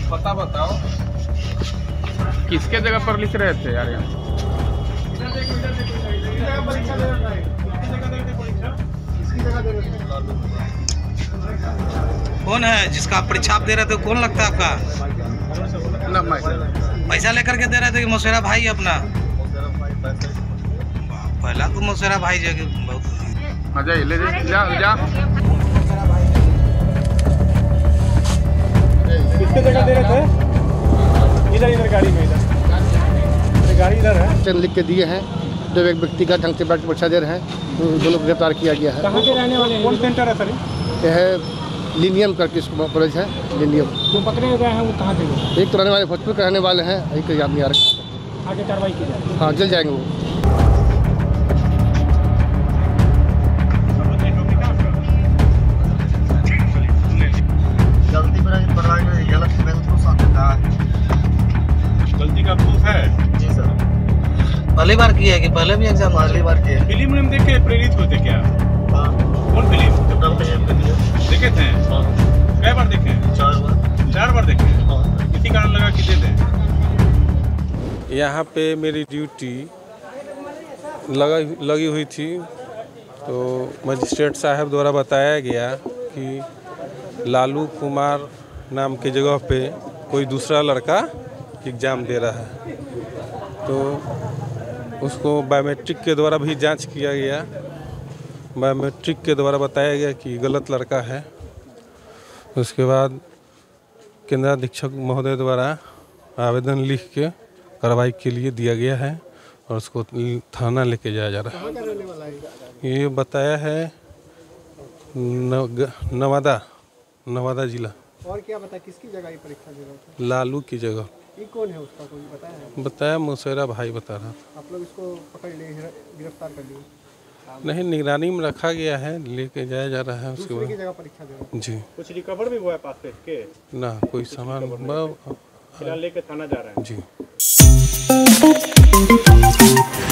पता बताओ, किसके जगह पर लिख रहे थे यार यहाँ? कौन है जिसका आप परीक्षा आप दे रहे थे? कौन लगता है आपका? ना मैं पैसा लेकर के दे रहे थे कि मौसेरा भाई अपना? पहला तो मौसेरा भाई जो बहुत मजा ले जा जा। किसके जगह दे रहे थे? इधर गाड़ी में, इधर गाड़ी इधर है। लिख के दिए हैं, जो एक व्यक्ति का ढंग से बैठ परीक्षा दे रहे हैं, दो लोग गिरफ्तार किया गया है। कहाँ के रहने वाले हैं? कौन सेंटर है सर? यह है लिनियम करके कॉलेज है, लिनियम। जो पकड़े गए हैं वो कहाँ के? एक तो रहने वाले भोजपुर के रहने वाले हैं, एक याद नहीं आ रहा। आगे कार्रवाई की जाए? हाँ, जल जाएंगे वो। गलती का प्रूफ है? जी सर। पहली बार किया है कि पहले भी एग्जाम? पहली बार किया। फिल्म देख के प्रेरित होते क्या? कौन फिल्म देखे थे? कई बार देखे? 4 बार देखे। किसी कारण लगा कि दे दे? यहाँ पे मेरी ड्यूटी लगी हुई थी, तो मजिस्ट्रेट साहब द्वारा बताया गया कि लालू कुमार नाम की जगह पे कोई दूसरा लड़का एग्ज़ाम दे रहा है, तो उसको बायोमेट्रिक के द्वारा भी जांच किया गया। बायोमेट्रिक के द्वारा बताया गया कि गलत लड़का है। उसके बाद केंद्राधीक्षक महोदय द्वारा आवेदन लिख के कार्रवाई के लिए दिया गया है और उसको थाना लेके जाया जा रहा है। ये बताया है नवादा जिला। और क्या बताया, किसकी जगह परीक्षा दे रहे थे? लालू की जगह। ये कौन है उसका, कोई बताया है? बताया मौसेरा भाई बता रहा। आप लोग इसको पकड़ लिए, गिरफ्तार कर लिए? नहीं, निगरानी में रखा गया है, लेके जाया जा रहा है। उसके बाद जगह परीक्षा दे रहे जी। कुछ रिकवर भी हुआ है पासपोर्ट के? ना कोई सामान फिलहाल लेके थाना जा रहे हैं जी।